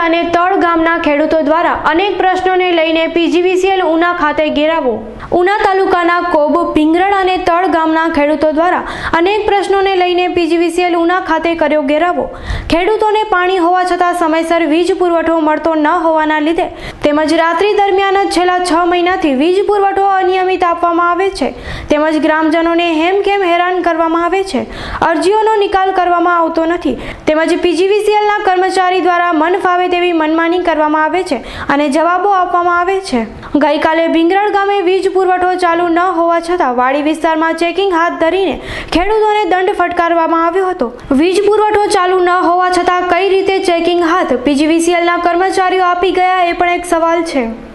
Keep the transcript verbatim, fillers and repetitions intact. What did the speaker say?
અને તળ ગામના ખેડૂતો દ્વારા અનેક પ્રશ્નોને લઈને પીજીવીસીએલ ઉના ખાતે ઘેરાવો। ઉના તાલુકાના કોબ, ભીંગરડ અને તળ ગામના ખેડૂતો દ્વારા અનેક પ્રશ્નોને લઈને પીજીવીસીએલ ઉના ખાતે કર્યો ઘેરાવો। ખેડૂતોને પાણી હોવા છતાં સમયસર વીજ પુરવઠો મળતો ન હોવાના લીધે તેમજ રાત્રિ દરમિયાન જ છેલ્લા છ મહિનાથી વીજ પુરવઠો અનિયમિત આપવામાં આવે છે તેમજ ગ્રામજનોને હેમખેમ હેરાન કરવામાં આવે છે। અરજીઓનો નિકાલ કરવામાં આવતો નથી તેમજ પીજીવીસીએલના કર્મચારી દ્વારા મન ફાવે તેવી મનમાની કરવામાં આવે છે અને જવાબો આપવામાં આવે છે। ગઈકાલે ભીંગરડ ગામે વીજ પુરવઠો ચાલુ ન હોવા છતાં વાડી વિસ્તારમાં ચેકિંગ હાથ ધરીને ખેડૂતોને દંડ ફટકારવામાં આવ્યો હતો। વીજ પુરવઠો ચાલુ ન હોવા છતાં કઈ રીતે ચેકિંગ હાથ પીજીવીસીએલના કર્મચારીઓ આપી ગયા એ પણ એક સવાલ છે।